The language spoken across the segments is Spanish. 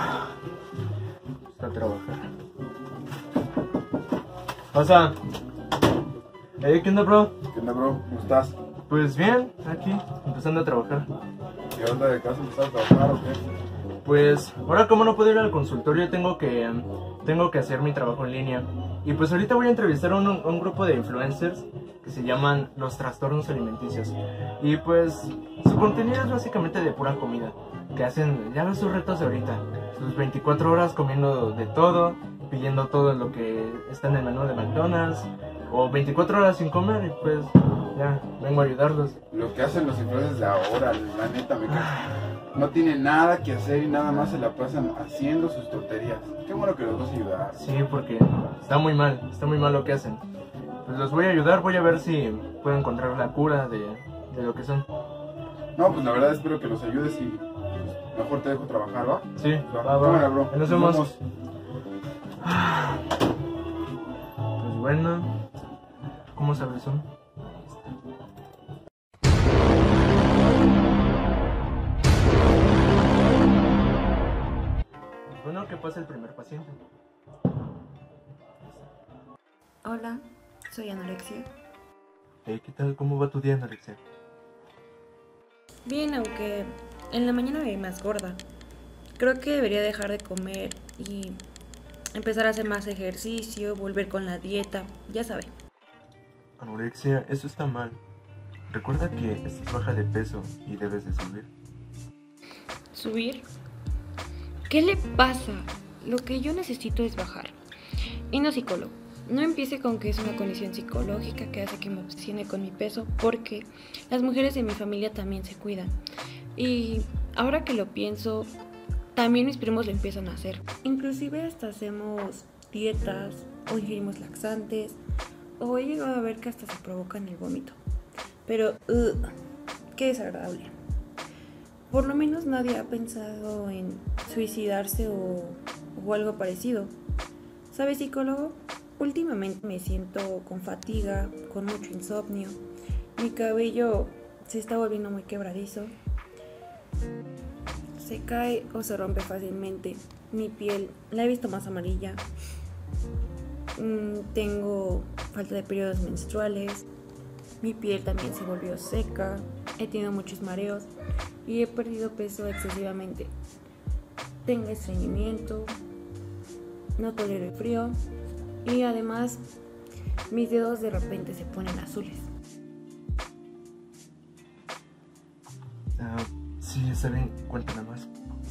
Está a trabajar. Pasa. ¿Qué onda, bro? ¿Qué onda, bro? ¿Cómo estás? Pues bien, aquí, empezando a trabajar. ¿Qué onda de casa? ¿Empezar a trabajar o qué? Pues ahora como no puedo ir al consultorio tengo que hacer mi trabajo en línea. Y pues ahorita voy a entrevistar a un grupo de influencers que se llaman los trastornos alimenticios. Y pues su contenido es básicamente de pura comida. Que hacen, ya ves sus retos de ahorita. Sus 24 horas comiendo de todo, pidiendo todo lo que está en el menú de McDonald's. O 24 horas sin comer y pues ya, vengo a ayudarlos. Lo que hacen los influencers de ahora, la neta, me cae. No tienen nada que hacer y nada más se la pasan haciendo sus tonterías. Qué bueno que los vas a ayudar. Sí, porque está muy mal lo que hacen. Pues los voy a ayudar, voy a ver si puedo encontrar la cura de lo que son. No, pues la verdad espero que los ayudes y pues, mejor te dejo trabajar, ¿va? Sí, Va, va. cámara, bro. Nos vemos. Pues bueno, ¿cómo sabes son? Bueno, que pasa el primer paciente. Hola, soy Anorexia. Hey, ¿qué tal? ¿Cómo va tu día, Anorexia? Bien, aunque en la mañana me vi más gorda. Creo que debería dejar de comer y empezar a hacer más ejercicio, volver con la dieta, ya sabe. Anorexia, eso está mal. Recuerda que estás baja de peso y debes de subir. ¿Subir? ¿Qué le pasa? Lo que yo necesito es bajar. Y no psicólogo. No empiece con que es una condición psicológica que hace que me obsesione con mi peso, porque las mujeres de mi familia también se cuidan. Y ahora que lo pienso, también mis primos lo empiezan a hacer. Inclusive hasta hacemos dietas o ingerimos laxantes, o he llegado a ver que hasta se provocan el vómito. Pero, qué desagradable. Por lo menos nadie ha pensado en suicidarse o algo parecido. ¿Sabes, psicólogo? Últimamente me siento con fatiga, con mucho insomnio. Mi cabello se está volviendo muy quebradizo. Se cae o se rompe fácilmente. Mi piel la he visto más amarilla. Tengo falta de periodos menstruales. Mi piel también se volvió seca. He tenido muchos mareos y he perdido peso excesivamente. Tengo estreñimiento. No tolero el frío. Y además, mis dedos de repente se ponen azules. Sí, está bien, cuéntame más.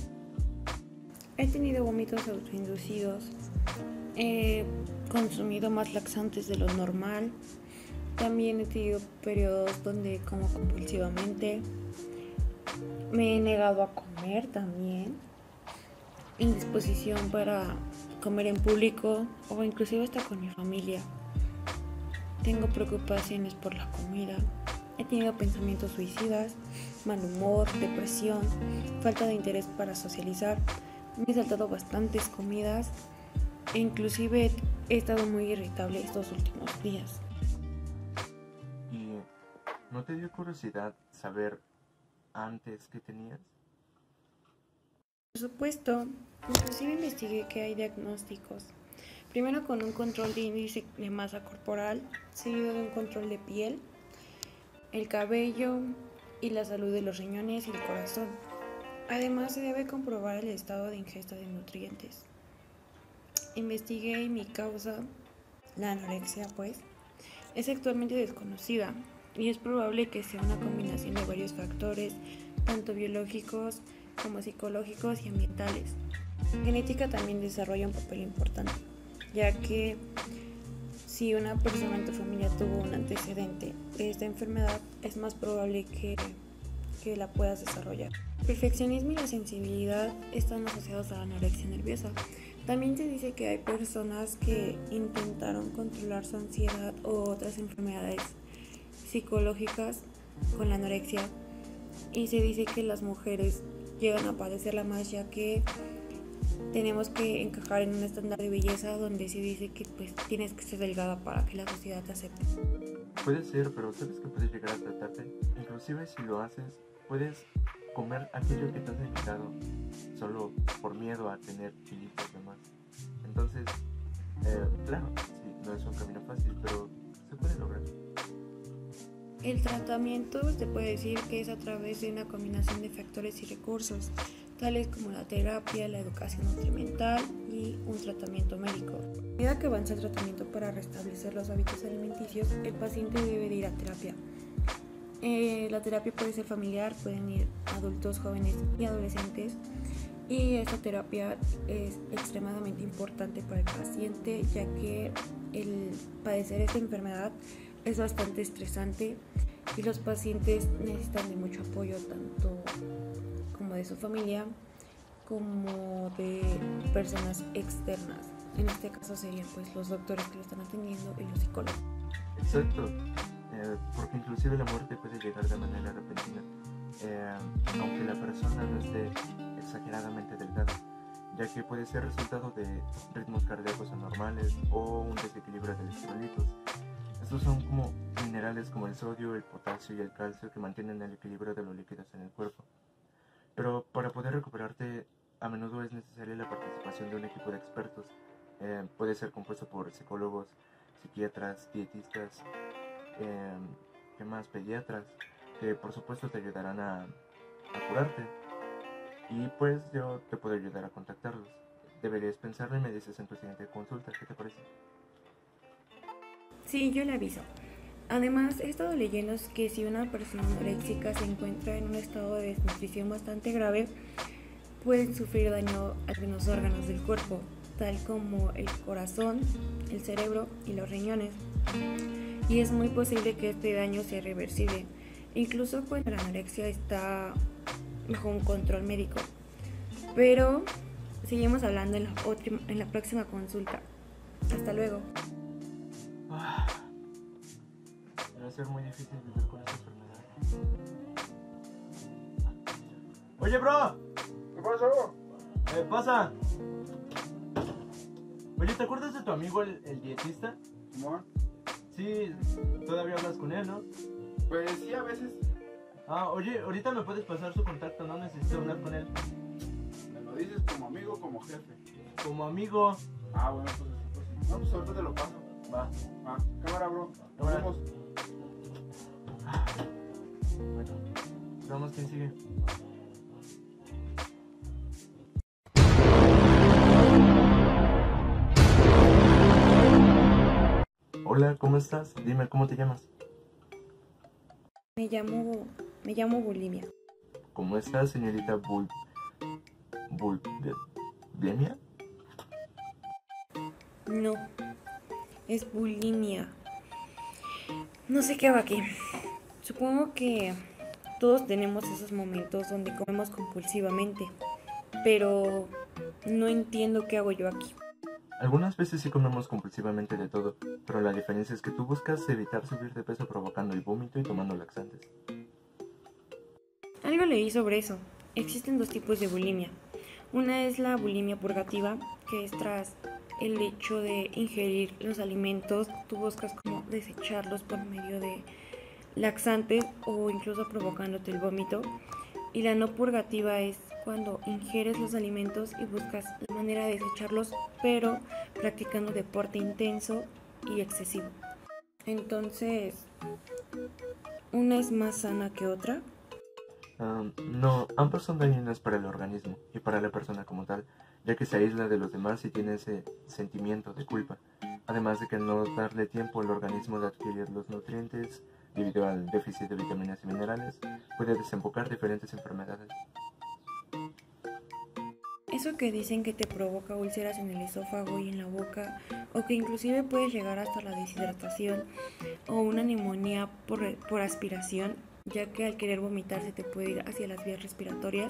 He tenido vómitos autoinducidos. He consumido más laxantes de lo normal. También he tenido periodos donde como compulsivamente. Me he negado a comer también. Indisposición para comer en público o inclusive hasta con mi familia. Tengo preocupaciones por la comida. He tenido pensamientos suicidas, mal humor, depresión, falta de interés para socializar. Me he saltado bastantes comidas e inclusive he estado muy irritable estos últimos días. ¿Y no te dio curiosidad saber antes qué tenías? Por supuesto, inclusive investigué que hay diagnósticos. Primero con un control de índice de masa corporal, seguido de un control de piel, el cabello y la salud de los riñones y el corazón. Además se debe comprobar el estado de ingesta de nutrientes. Investigué y mi causa, la anorexia pues, es actualmente desconocida y es probable que sea una combinación de varios factores, tanto biológicos como psicológicos y ambientales. Genética también desarrolla un papel importante, ya que si una persona en tu familia tuvo un antecedente de esta enfermedad, es más probable que la puedas desarrollar. El perfeccionismo y la sensibilidad están asociados a la anorexia nerviosa. También se dice que hay personas que intentaron controlar su ansiedad o otras enfermedades psicológicas con la anorexia, y se dice que las mujeres llegan a padecerla más, ya que tenemos que encajar en un estándar de belleza donde se dice que pues tienes que ser delgada para que la sociedad te acepte. Puede ser, pero sabes que puedes llegar a tratarte. Inclusive si lo haces, puedes comer aquello que te has evitado. solo por miedo a tener kilitos de más. Entonces, claro, sí, no es un camino fácil, pero se puede lograr. El tratamiento se puede decir que es a través de una combinación de factores y recursos, tales como la terapia, la educación nutrimental y un tratamiento médico. A medida que avanza el tratamiento para restablecer los hábitos alimenticios, el paciente debe de ir a terapia. La terapia puede ser familiar, pueden ir adultos, jóvenes y adolescentes, y esta terapia es extremadamente importante para el paciente, ya que el padecer esta enfermedad es bastante estresante y los pacientes necesitan de mucho apoyo, tanto como de su familia como de personas externas. En este caso serían pues los doctores que lo están atendiendo y los psicólogos. Exacto, porque inclusive la muerte puede llegar de manera repentina, aunque la persona no esté exageradamente delgada, ya que puede ser resultado de ritmos cardíacos anormales o un desequilibrio de electrolitos. Estos son como minerales como el sodio, el potasio y el calcio que mantienen el equilibrio de los líquidos en el cuerpo. Pero para poder recuperarte, a menudo es necesaria la participación de un equipo de expertos. Puede ser compuesto por psicólogos, psiquiatras, dietistas, ¿qué más? Pediatras, que por supuesto te ayudarán a curarte. Y pues yo te puedo ayudar a contactarlos. Deberías pensarlo y me dices en tu siguiente consulta. ¿Qué te parece? Sí, yo le aviso. Además, he estado leyendo que si una persona anoréxica se encuentra en un estado de desnutrición bastante grave, pueden sufrir daño a algunos órganos del cuerpo, tal como el corazón, el cerebro y los riñones. Y es muy posible que este daño sea reversible, incluso cuando la anorexia está bajo un control médico. Pero seguimos hablando en la próxima consulta. Hasta luego. Va a ser muy difícil vivir con esta enfermedad. Oye, bro. ¿Qué pasó? Pasa. Oye, ¿te acuerdas de tu amigo el dietista? Simón. Sí, todavía hablas con él, ¿no? Pues sí, a veces. Oye, ahorita me puedes pasar su contacto, no necesito hablar con él. ¿Me lo dices como amigo o como jefe? Como amigo. Bueno, pues. No, pues ahorita te lo paso. Va. Cámara, bro. Nos Cámara. vemos. Bueno, veamos quién sigue. Hola, ¿cómo estás? Dime, ¿cómo te llamas? Me llamo bulimia. ¿Cómo estás, señorita ¿Blemia? No, es bulimia. No sé qué hago aquí. Supongo que todos tenemos esos momentos donde comemos compulsivamente, pero no entiendo qué hago yo aquí. Algunas veces sí comemos compulsivamente de todo, pero la diferencia es que tú buscas evitar subir de peso provocando el vómito y tomando laxantes. Algo leí sobre eso. Existen dos tipos de bulimia. Una es la bulimia purgativa, que es tras el hecho de ingerir los alimentos, tú buscas como desecharlos por medio de laxantes o incluso provocándote el vómito. Y la no purgativa es cuando ingieres los alimentos y buscas la manera de desecharlos, pero practicando deporte intenso y excesivo. Entonces, ¿una es más sana que otra? No, ambas son dañinas para el organismo y para la persona como tal, ya que se aísla de los demás y tiene ese sentimiento de culpa. Además de que al no darle tiempo al organismo de adquirir los nutrientes, debido al déficit de vitaminas y minerales, puede desembocar diferentes enfermedades. Eso que dicen que te provoca úlceras en el esófago y en la boca, o que inclusive puede llegar hasta la deshidratación o una neumonía por aspiración, ya que al querer vomitar se te puede ir hacia las vías respiratorias,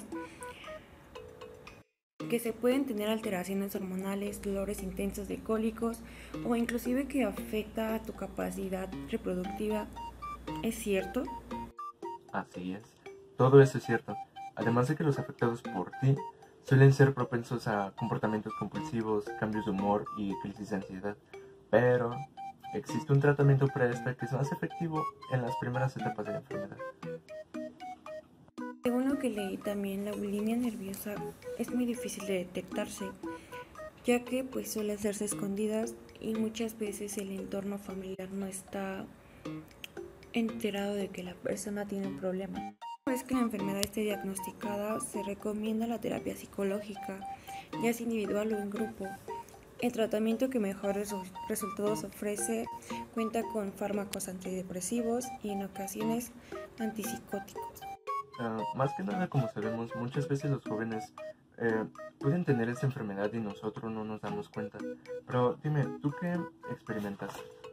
que se pueden tener alteraciones hormonales, dolores intensos de cólicos o inclusive que afecta a tu capacidad reproductiva. ¿Es cierto? Así es, todo eso es cierto, además de que los afectados por ti suelen ser propensos a comportamientos compulsivos, cambios de humor y crisis de ansiedad, pero existe un tratamiento para esta que es más efectivo en las primeras etapas de la enfermedad. Según lo que que leí también, la bulimia nerviosa es muy difícil de detectarse, ya que pues suele hacerse escondidas y muchas veces el entorno familiar no está enterado de que la persona tiene un problema. Una vez que la enfermedad esté diagnosticada, se recomienda la terapia psicológica, ya sea individual o en grupo. El tratamiento que mejores resultados ofrece cuenta con fármacos antidepresivos y en ocasiones antipsicóticos. Más que nada, como sabemos, muchas veces los jóvenes pueden tener esta enfermedad y nosotros no nos damos cuenta. Pero dime, ¿tú qué experimentas?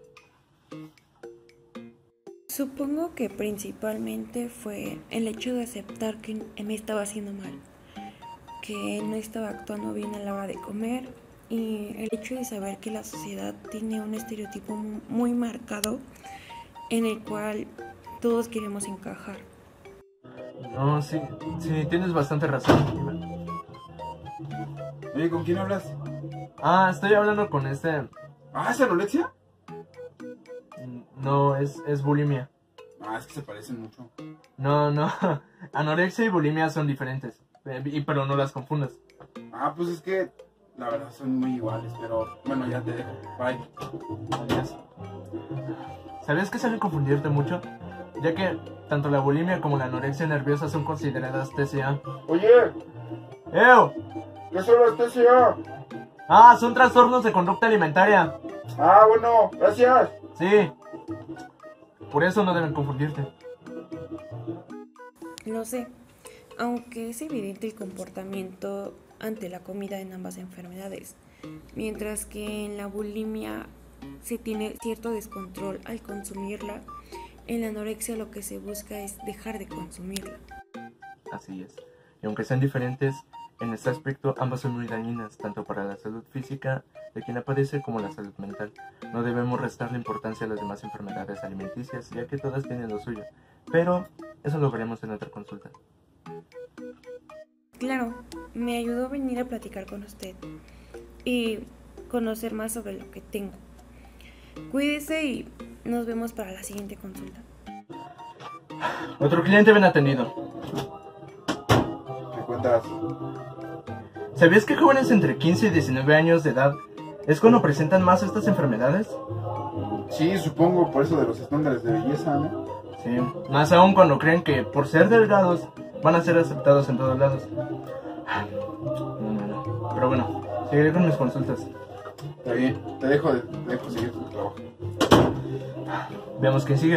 Supongo que principalmente fue el hecho de aceptar que me estaba haciendo mal, que no estaba actuando bien a la hora de comer y el hecho de saber que la sociedad tiene un estereotipo muy marcado en el cual todos queremos encajar. No, sí, tienes bastante razón. Oye, ¿con quién hablas? Estoy hablando con este... ¿Es anorexia? No, es bulimia. Es que se parecen mucho. No, anorexia y bulimia son diferentes, pero no las confundas. Pues es que la verdad son muy iguales, pero bueno, ya te dejo. Bye. Adiós. ¿Sabías que suelen confundirte mucho? Ya que tanto la bulimia como la anorexia nerviosa son consideradas TCA. Oye, ¡Eo! ¿qué son las TCA? Son trastornos de conducta alimentaria. Bueno, gracias. Sí. Por eso no deben confundirte. Lo sé, aunque es evidente el comportamiento ante la comida en ambas enfermedades, mientras que en la bulimia se tiene cierto descontrol al consumirla, en la anorexia lo que se busca es dejar de consumirla. Así es. Y aunque sean diferentes, en este aspecto ambas son muy dañinas, tanto para la salud física de quien la padece como la salud mental. No debemos restarle importancia a las demás enfermedades alimenticias, ya que todas tienen lo suyo. Pero eso lo veremos en otra consulta. Claro, me ayudó a venir a platicar con usted y conocer más sobre lo que tengo. Cuídese y nos vemos para la siguiente consulta. Otro cliente bien atendido. ¿Qué cuentas? ¿Sabías que jóvenes entre 15 y 19 años de edad es cuando presentan más estas enfermedades? Sí, supongo por eso de los estándares de belleza, ¿no? Sí, más aún cuando creen que por ser delgados van a ser aceptados en todos lados. Pero bueno, seguiré con mis consultas. Está bien, te dejo seguir tu trabajo. Veamos quién sigue.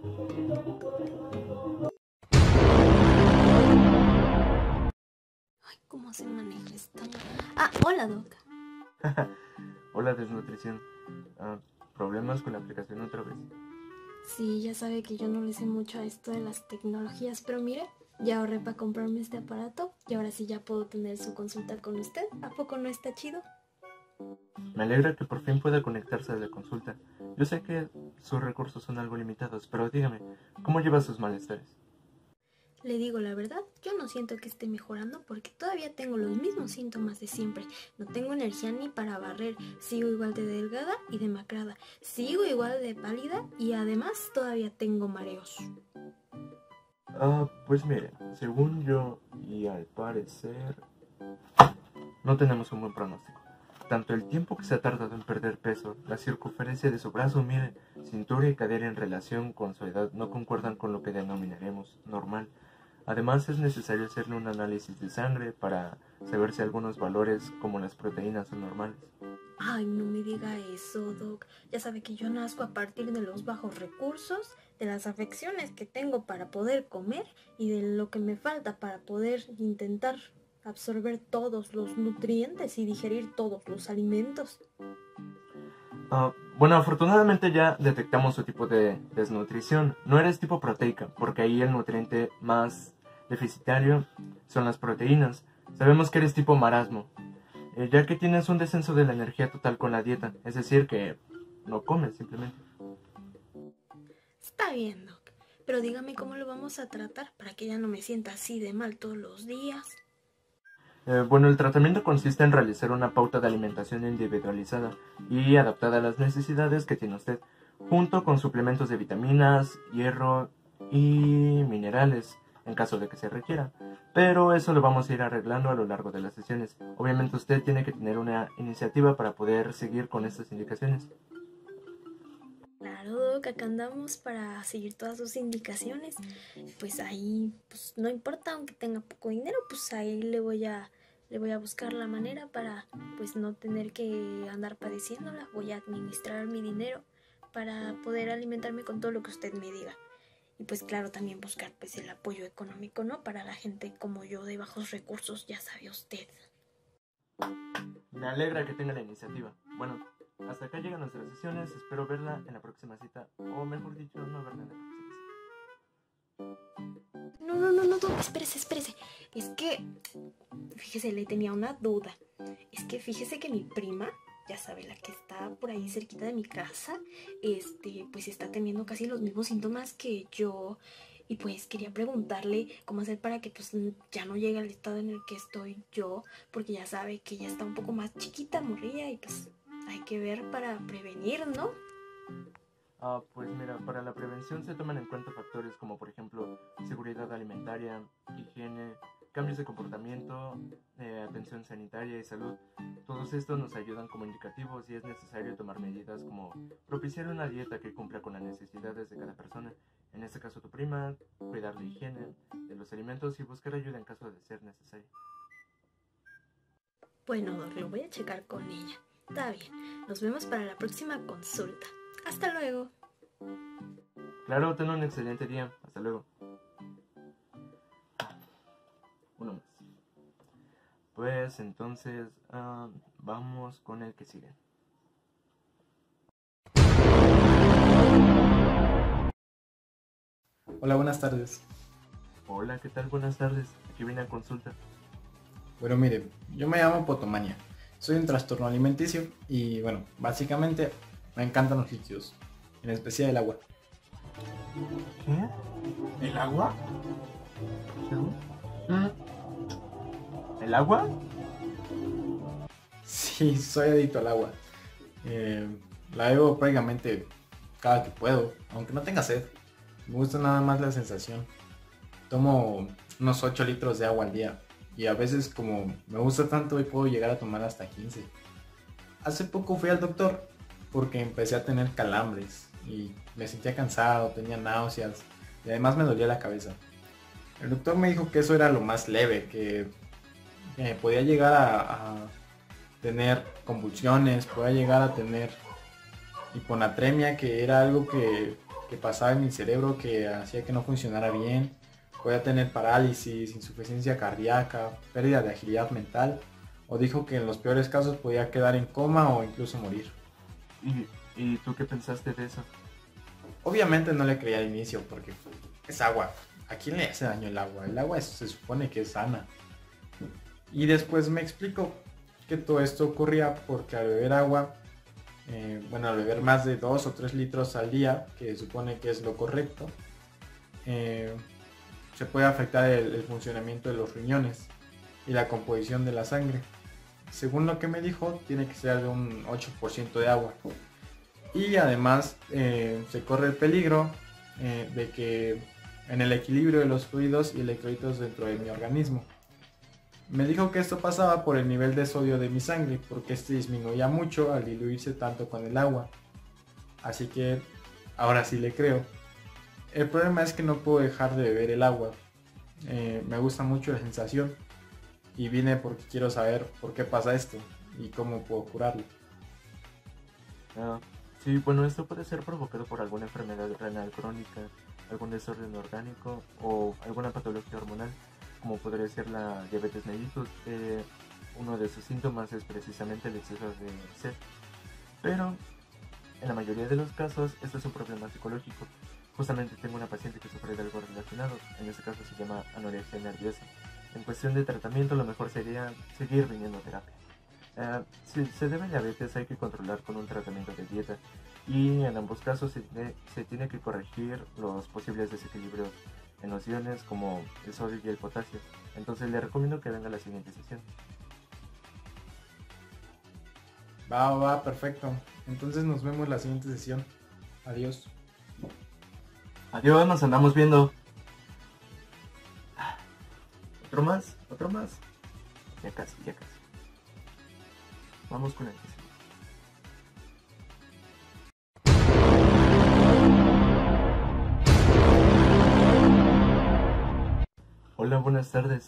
¿Cómo se maneja esto? Hola, Doc. Hola, desnutrición. ¿Problemas con la aplicación otra vez? Sí, ya sabe que yo no le sé mucho a esto de las tecnologías, pero mire, ya ahorré para comprarme este aparato y ahora sí ya puedo tener su consulta con usted. ¿A poco no está chido? Me alegra que por fin pueda conectarse a la consulta. Yo sé que sus recursos son algo limitados, pero dígame, ¿cómo lleva sus malestares? Le digo la verdad, yo no siento que esté mejorando porque todavía tengo los mismos síntomas de siempre. No tengo energía ni para barrer, sigo igual de delgada y demacrada, sigo igual de pálida y además todavía tengo mareos. Pues mire, según yo y al parecer, no tenemos un buen pronóstico. Tanto el tiempo que se ha tardado en perder peso, la circunferencia de su brazo, mire, cintura y cadera en relación con su edad no concuerdan con lo que denominaremos normal. Además, es necesario hacerle un análisis de sangre para saber si algunos valores como las proteínas son normales. Ay, no me diga eso, Doc. Ya sabe que yo nazco a partir de los bajos recursos, de las afecciones que tengo para poder comer y de lo que me falta para poder intentar absorber todos los nutrientes y digerir todos los alimentos. Bueno, afortunadamente ya detectamos su tipo de desnutrición. No eres tipo proteica, porque ahí el nutriente más deficitario son las proteínas. Sabemos que eres tipo marasmo, ya que tienes un descenso de la energía total con la dieta, es decir, que no comes simplemente. Está bien, Doc, pero dígame cómo lo vamos a tratar para que ya no me sienta así de mal todos los días. Bueno, el tratamiento consiste en realizar una pauta de alimentación individualizada y adaptada a las necesidades que tiene usted, junto con suplementos de vitaminas, hierro y minerales, en caso de que se requiera. Pero eso lo vamos a ir arreglando a lo largo de las sesiones. Obviamente usted tiene que tener una iniciativa para poder seguir con estas indicaciones. Claro, Doc, acá andamos para seguir todas sus indicaciones. Pues ahí, pues no importa, aunque tenga poco dinero, pues ahí le voy a buscar la manera para pues no tener que andar padeciéndola. Voy a administrar mi dinero para poder alimentarme con todo lo que usted me diga. Y pues claro, también buscar pues el apoyo económico, ¿no? Para la gente como yo de bajos recursos, ya sabe usted. Me alegra que tenga la iniciativa. Bueno, hasta acá llegan nuestras sesiones. Espero verla en la próxima cita. O mejor dicho, no verla en la próxima cita. No, Doc, espérese. Es que, fíjese, le tenía una duda. Es que fíjese que mi prima, ya sabe, la que está por ahí cerquita de mi casa, pues está teniendo casi los mismos síntomas que yo. Y pues quería preguntarle cómo hacer para que pues ya no llegue al estado en el que estoy yo, porque ya sabe que ya está un poco más chiquita, morrilla, y pues hay que ver para prevenir, ¿no? Pues mira, para la prevención se toman en cuenta factores como por ejemplo seguridad alimentaria, higiene, cambios de comportamiento, atención sanitaria y salud. Todos estos nos ayudan como indicativos y es necesario tomar medidas como propiciar una dieta que cumpla con las necesidades de cada persona. En este caso tu prima, cuidar la higiene de los alimentos y buscar ayuda en caso de ser necesario. Bueno, Doc, lo voy a checar con ella. Está bien, nos vemos para la próxima consulta. Hasta luego. Claro, ten un excelente día. Hasta luego. Uno más. Pues entonces vamos con el que sigue. Hola, buenas tardes. Hola, ¿qué tal? Buenas tardes. Aquí viene a consulta. Bueno, mire, yo me llamo Potomania. Soy un trastorno alimenticio y bueno, básicamente me encantan los líquidos, en especial el agua. ¿Qué? ¿El agua? ¿El agua? Sí, soy adicto al agua. La bebo prácticamente cada que puedo, aunque no tenga sed. Me gusta nada más la sensación. Tomo unos 8 litros de agua al día y a veces como me gusta tanto y puedo llegar a tomar hasta 15. Hace poco fui al doctor porque empecé a tener calambres y me sentía cansado, tenía náuseas y además me dolía la cabeza. El doctor me dijo que eso era lo más leve, que podía llegar a tener convulsiones, podía llegar a tener hiponatremia, que era algo que pasaba en mi cerebro que hacía que no funcionara bien. Podía tener parálisis, insuficiencia cardíaca, pérdida de agilidad mental, o dijo que en los peores casos podía quedar en coma o incluso morir. ¿Y tú qué pensaste de eso? Obviamente no le creía al inicio porque es agua. ¿A quién le hace daño el agua? El agua se supone que es sana. Y después me explicó que todo esto ocurría porque al beber agua, al beber más de 2 o 3 litros al día, que supone que es lo correcto, se puede afectar el funcionamiento de los riñones y la composición de la sangre. Según lo que me dijo, tiene que ser de un 8% de agua. Y además se corre el peligro de que en el equilibrio de los fluidos y electrolitos dentro de mi organismo. Me dijo que esto pasaba por el nivel de sodio de mi sangre, porque este disminuía mucho al diluirse tanto con el agua. Así que ahora sí le creo. El problema es que no puedo dejar de beber el agua. Me gusta mucho la sensación y vine porque quiero saber por qué pasa esto y cómo puedo curarlo. Sí, bueno, esto puede ser provocado por alguna enfermedad renal crónica, algún desorden orgánico o alguna patología hormonal, como podría ser la diabetes mellitus. Uno de sus síntomas es precisamente el exceso de sed. Pero en la mayoría de los casos esto es un problema psicológico. Justamente tengo una paciente que sufre de algo relacionado, en este caso se llama anorexia nerviosa. En cuestión de tratamiento lo mejor sería seguir viniendo a terapia. Si se debe a diabetes hay que controlar con un tratamiento de dieta y en ambos casos se tiene que corregir los posibles desequilibrios en los iones como el sodio y el potasio. Entonces le recomiendo que venga a la siguiente sesión. Va, perfecto. Entonces nos vemos en la siguiente sesión. Adiós. Adiós, nos andamos viendo. Otro más, otro más. Ya casi, ya casi. Vamos con el que sigue. Hola, buenas tardes.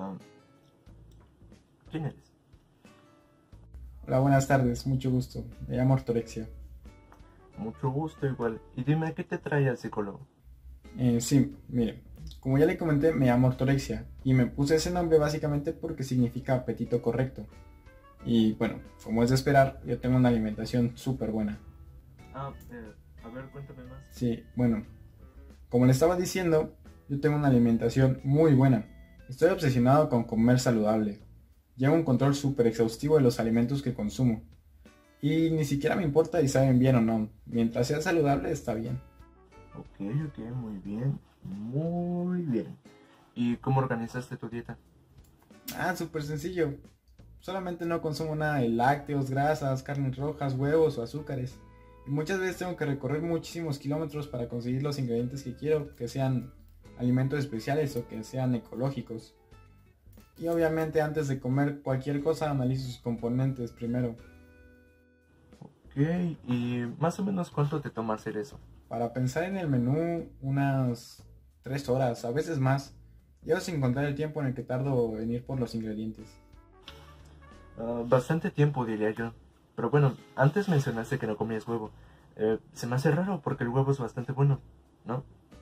¿Quién eres? Hola, buenas tardes, mucho gusto. Me llamo Ortorexia. Mucho gusto igual. Y dime, ¿qué te trae al psicólogo? Sí, mire, como ya le comenté, me llamo Ortorexia y me puse ese nombre básicamente porque significa apetito correcto. Y bueno, como es de esperar, yo tengo una alimentación súper buena. A ver, cuéntame más. Sí, bueno, como le estaba diciendo, yo tengo una alimentación muy buena. Estoy obsesionado con comer saludable. Llevo un control súper exhaustivo de los alimentos que consumo. Y ni siquiera me importa si saben bien o no. Mientras sea saludable, está bien. Ok, muy bien. Muy bien. ¿Y cómo organizaste tu dieta? Súper sencillo. Solamente no consumo nada de lácteos, grasas, carnes rojas, huevos o azúcares. Y muchas veces tengo que recorrer muchísimos kilómetros para conseguir los ingredientes que quiero, que sean alimentos especiales o que sean ecológicos. Y obviamente antes de comer cualquier cosa analizo sus componentes primero. Ok, ¿y más o menos cuánto te toma hacer eso? Para pensar en el menú, unas 3 horas, a veces más. Llevo sin contar el tiempo en el que tardo en ir por los ingredientes. Bastante tiempo, diría yo. Pero bueno, antes mencionaste que no comías huevo. Se me hace raro porque el huevo es bastante bueno, ¿no?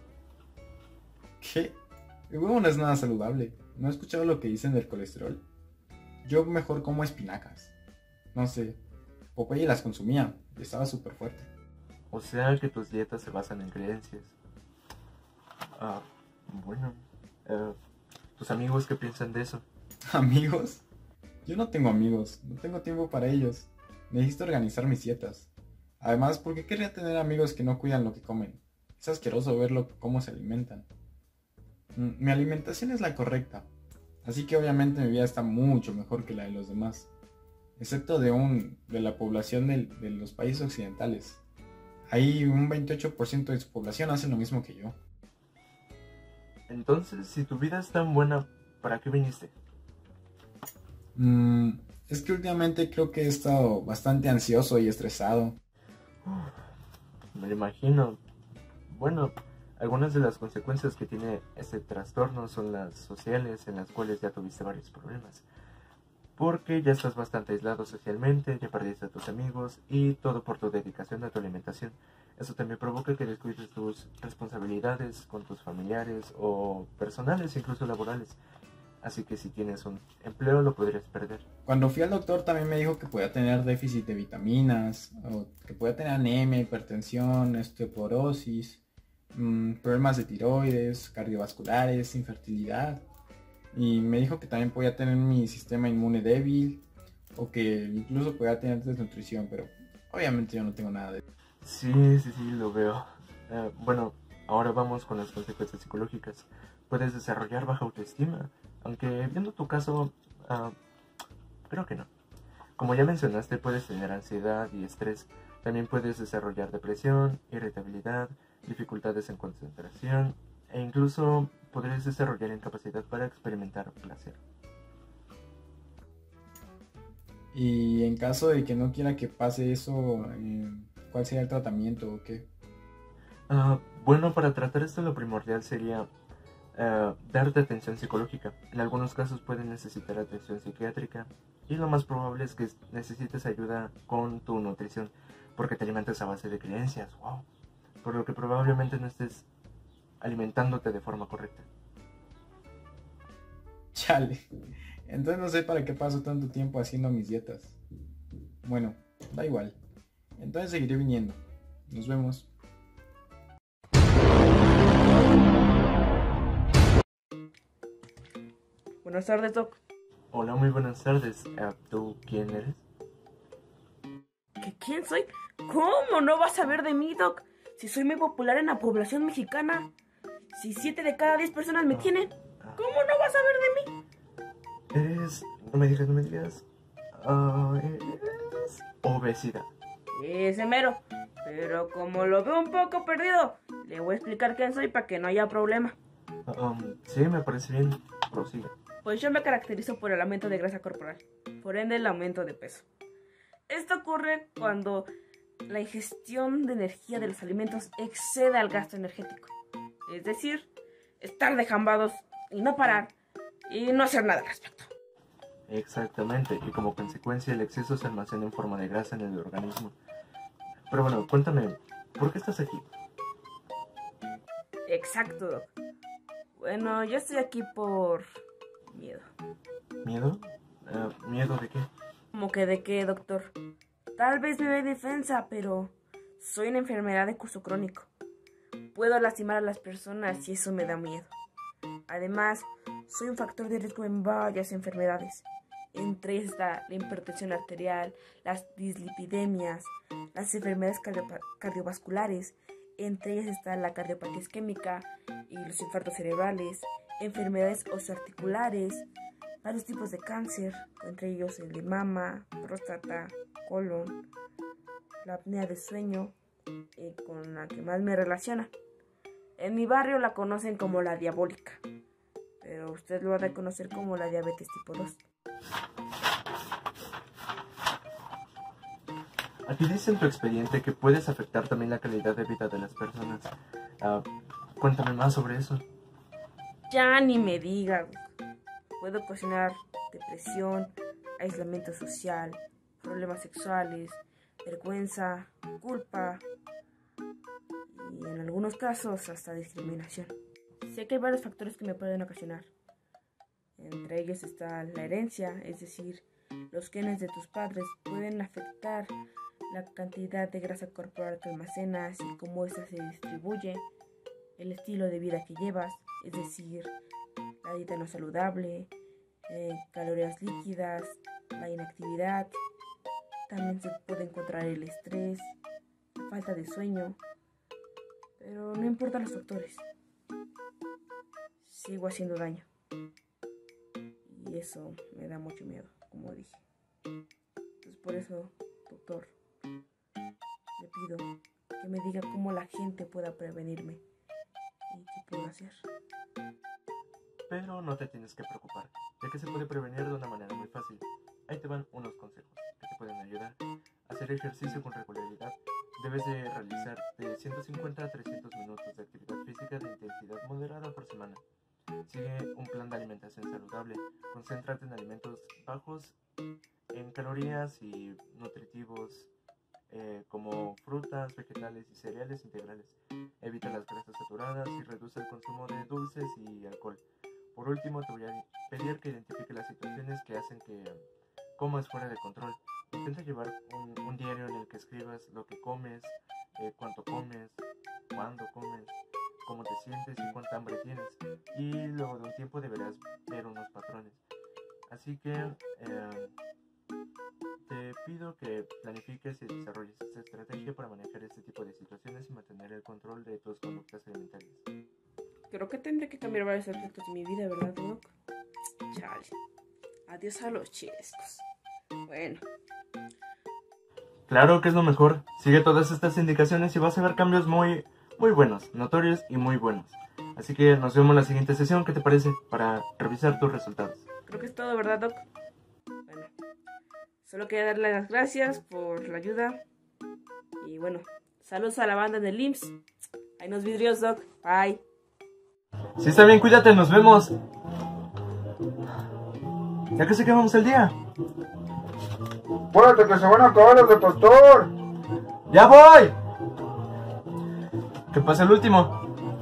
¿Qué? El huevo no es nada saludable. ¿No he escuchado lo que dicen del colesterol? Yo mejor como espinacas. No sé, Popeye las consumía y estaba súper fuerte. O sea que tus dietas se basan en creencias. Ah, bueno. ¿Tus amigos qué piensan de eso? ¿Amigos? Yo no tengo amigos, no tengo tiempo para ellos. Necesito organizar mis dietas. Además, ¿por qué querría tener amigos que no cuidan lo que comen? Es asqueroso verlo cómo se alimentan. Mi alimentación es la correcta, así que obviamente mi vida está mucho mejor que la de los demás, excepto de la población de los países occidentales. Ahí un 28% de su población hace lo mismo que yo. Entonces, si tu vida es tan buena, ¿para qué viniste? Es que últimamente creo que he estado bastante ansioso y estresado. Me lo imagino. Bueno, algunas de las consecuencias que tiene este trastorno son las sociales, en las cuales ya tuviste varios problemas. Porque ya estás bastante aislado socialmente, ya perdiste a tus amigos y todo por tu dedicación a tu alimentación. Eso también provoca que descuides tus responsabilidades con tus familiares o personales, incluso laborales. Así que si tienes un empleo lo podrías perder. Cuando fui al doctor también me dijo que podía tener déficit de vitaminas, o que podía tener anemia, hipertensión, osteoporosis, problemas de tiroides, cardiovasculares, infertilidad. Y me dijo que también podía tener mi sistema inmune débil, o que incluso podía tener desnutrición, pero obviamente yo no tengo nada de eso. Sí, lo veo. Bueno, ahora vamos con las consecuencias psicológicas. Puedes desarrollar baja autoestima, aunque viendo tu caso, creo que no. Como ya mencionaste, puedes tener ansiedad y estrés. También puedes desarrollar depresión, irritabilidad, dificultades en concentración e incluso podrías desarrollar incapacidad para experimentar placer. Y en caso de que no quiera que pase eso, ¿cuál sería el tratamiento o qué? Bueno, para tratar esto lo primordial sería darte atención psicológica. En algunos casos puedes necesitar atención psiquiátrica y lo más probable es que necesites ayuda con tu nutrición porque te alimentas a base de creencias, wow, por lo que probablemente no estés alimentándote de forma correcta. Chale, entonces no sé para qué paso tanto tiempo haciendo mis dietas. Bueno, da igual. Entonces seguiré viniendo. Nos vemos. Buenas tardes, Doc. Hola, muy buenas tardes. ¿Tú quién eres? ¿Quién soy? ¿Cómo no vas a saber de mí, Doc? Si soy muy popular en la población mexicana. Si 7 de cada 10 personas me tienen. ¿Cómo no vas a saber de mí? Eres... No me digas... Eres... Obesidad. Ese mero. Pero como lo veo un poco perdido, le voy a explicar quién soy para que no haya problema. Sí, me parece bien. Prosiga. Pues yo me caracterizo por el aumento de grasa corporal, por ende el aumento de peso. Esto ocurre cuando la ingestión de energía de los alimentos excede al gasto energético. Es decir, estar dejambados y no parar y no hacer nada al respecto. Exactamente, y como consecuencia el exceso se almacena en forma de grasa en el organismo. Pero bueno, cuéntame, ¿por qué estás aquí? Exacto, Doc. Bueno, yo estoy aquí por miedo. ¿Miedo? ¿Miedo de qué? ¿Cómo que de qué, doctor? Tal vez me dé defensa, pero soy una enfermedad de curso crónico. Puedo lastimar a las personas y eso me da miedo. Además, soy un factor de riesgo en varias enfermedades. Entre ellas está la hipertensión arterial, las dislipidemias, las enfermedades cardiovasculares. Entre ellas está la cardiopatía isquémica y los infartos cerebrales, enfermedades osteoarticulares, varios tipos de cáncer, entre ellos el de mama, próstata, colon, la apnea del sueño, con la que más me relaciona. En mi barrio la conocen como la diabólica, pero usted lo va a reconocer como la diabetes tipo 2. Aquí dice en tu expediente que puedes afectar también la calidad de vida de las personas. Cuéntame más sobre eso. Ya ni me diga. Puedo ocasionar depresión, aislamiento social, problemas sexuales, vergüenza, culpa y en algunos casos hasta discriminación. Sé que hay varios factores que me pueden ocasionar. Entre ellos está la herencia, es decir, los genes de tus padres pueden afectar la cantidad de grasa corporal que almacenas y cómo ésta se distribuye, el estilo de vida que llevas, es decir, la dieta no saludable, calorías líquidas, la inactividad. También se puede encontrar el estrés, la falta de sueño, pero no importan los factores, sigo haciendo daño y eso me da mucho miedo, como dije. Entonces por eso, doctor, le pido que me diga cómo la gente pueda prevenirme y qué puedo hacer. Pero no te tienes que preocupar, ya que se puede prevenir de una manera muy fácil. Ahí te van unos consejos que te pueden ayudar. Hacer ejercicio con regularidad. Debes de realizar de 150 a 300 minutos de actividad física de intensidad moderada por semana. Sigue un plan de alimentación saludable. Concéntrate en alimentos bajos en calorías y nutritivos, como frutas, vegetales y cereales integrales. Evita las grasas saturadas y reduce el consumo de dulces y alcohol. Por último, te voy a pedir que identifique las situaciones que hacen que comas fuera de control. Intenta llevar un diario en el que escribas lo que comes, cuánto comes, cuándo comes, cómo te sientes y cuánta hambre tienes. Y luego de un tiempo deberás ver unos patrones. Así que te pido que planifiques y desarrolles esta estrategia para manejar este tipo de situaciones y mantener el control de tus conductas alimentarias. Creo que tendré que cambiar varios aspectos de mi vida, ¿verdad, Doc? Chale. Adiós a los chescos. Bueno. Claro que es lo mejor. Sigue todas estas indicaciones y vas a ver cambios muy buenos, notorios y muy buenos. Así que nos vemos en la siguiente sesión. ¿Qué te parece? Para revisar tus resultados. Creo que es todo, ¿verdad, Doc? Bueno. Solo quería darle las gracias por la ayuda. Y bueno, saludos a la banda del IMSS. Ahí nos vidrios, Doc. Bye. Sí, está bien, cuídate, nos vemos. Ya que se quemamos el día. ¡Apúrate que se van a acabar los de pastor! ¡Ya voy! ¿Qué pasa el último?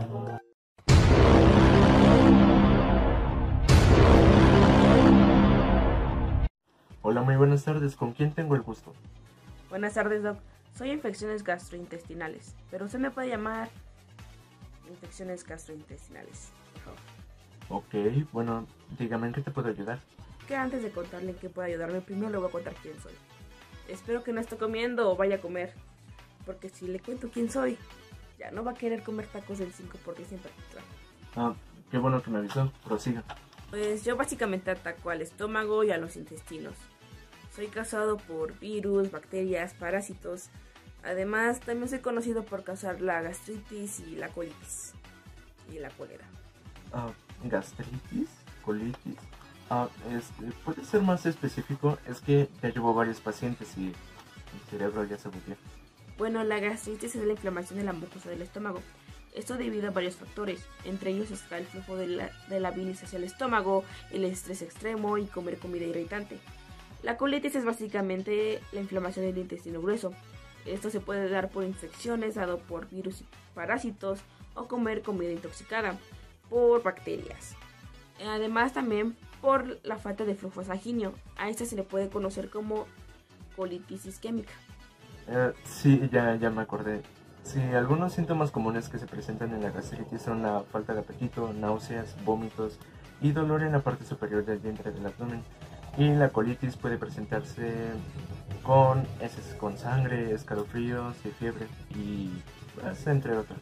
Hola, muy buenas tardes. ¿Con quién tengo el gusto? Buenas tardes, Doc. Soy infecciones gastrointestinales, pero usted me puede llamar infecciones gastrointestinales, por favor. Ok, bueno, dígame en qué te puedo ayudar. Que antes de contarle en qué puede ayudarme, primero le voy a contar quién soy. Espero que no esté comiendo o vaya a comer, porque si le cuento quién soy, ya no va a querer comer tacos del 5 por 10 siempre. Qué bueno que me avisó. Prosiga. Pues yo básicamente ataco al estómago y a los intestinos. Soy causado por virus, bacterias, parásitos. Además, también soy conocido por causar la gastritis y la colitis. Y la cólera. ¿Gastritis? ¿Colitis? Puede ser más específico, es que ya llevo varios pacientes y el cerebro ya se volvió. Bueno, la gastritis es la inflamación de la mucosa del estómago. Esto debido a varios factores, entre ellos está el flujo de la bilis hacia el estómago, el estrés extremo y comer comida irritante. La colitis es básicamente la inflamación del intestino grueso. Esto se puede dar por infecciones dado por virus y parásitos o comer comida intoxicada por bacterias. Además también por la falta de flujo sanguíneo. A esta se le puede conocer como colitis isquémica. Sí, ya me acordé. Sí, algunos síntomas comunes que se presentan en la gastritis son la falta de apetito, náuseas, vómitos y dolor en la parte superior del vientre del abdomen. Y la colitis puede presentarse con heces con sangre, escalofríos y fiebre, y pues, entre otros.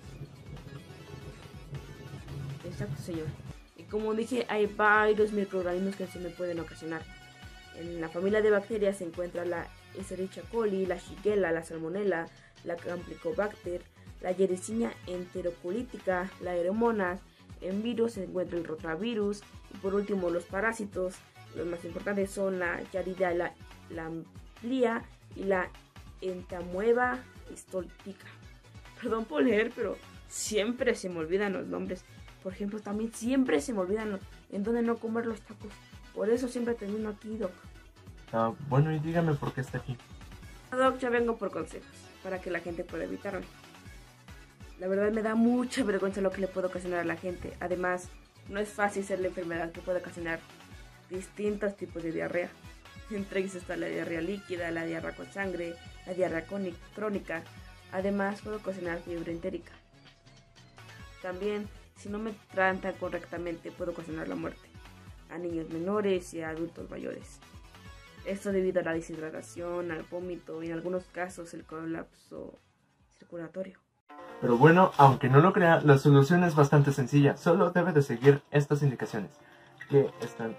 Exacto, señor. Y como dije, hay varios microorganismos que se me pueden ocasionar. En la familia de bacterias se encuentra la Escherichia coli, la Shigella, la Salmonella, la Campylobacter, la Yersinia enterocolítica, la Aeromonas. En virus se encuentra el rotavirus y por último los parásitos. Los más importantes son la Yardia, la Amplia y la Entamoeba stolpica. Perdón por leer, pero siempre se me olvidan los nombres. Por ejemplo, también siempre se me olvidan en dónde no comer los tacos. Por eso siempre termino aquí, Doc. Bueno, y dígame por qué está aquí. Doc, ya vengo por consejos, para que la gente pueda evitarme. La verdad me da mucha vergüenza lo que le puede ocasionar a la gente. Además, no es fácil ser la enfermedad que puede ocasionar distintos tipos de diarrea. Entre ellos está la diarrea líquida, la diarrea con sangre, la diarrea crónica. Además, puede ocasionar fiebre entérica. También, si no me tratan correctamente, puede ocasionar la muerte a niños menores y a adultos mayores. Esto debido a la deshidratación, al vómito y en algunos casos el colapso circulatorio. Pero bueno, aunque no lo crea, la solución es bastante sencilla. Solo debe de seguir estas indicaciones, que están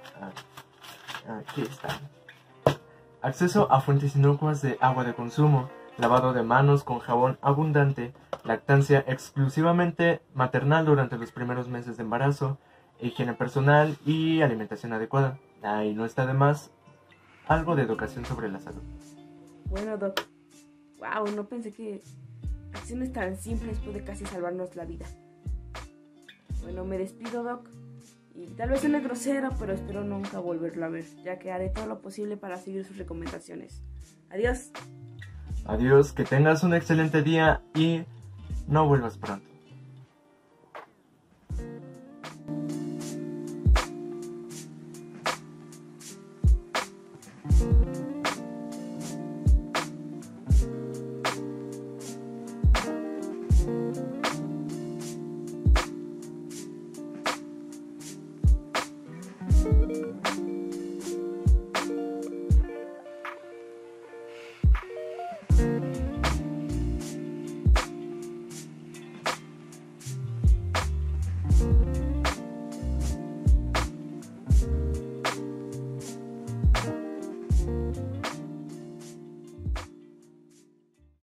aquí están. Acceso a fuentes inocuas de agua de consumo, lavado de manos con jabón abundante, lactancia exclusivamente maternal durante los primeros meses de embarazo, higiene personal y alimentación adecuada. Y no está de más algo de educación sobre la salud. Bueno, Doc. Wow, no pensé que acciones tan simples puede casi salvarnos la vida. Bueno, me despido, Doc. Y tal vez suene grosero, pero espero nunca volverlo a ver, ya que haré todo lo posible para seguir sus recomendaciones. Adiós. Adiós, que tengas un excelente día y no vuelvas pronto.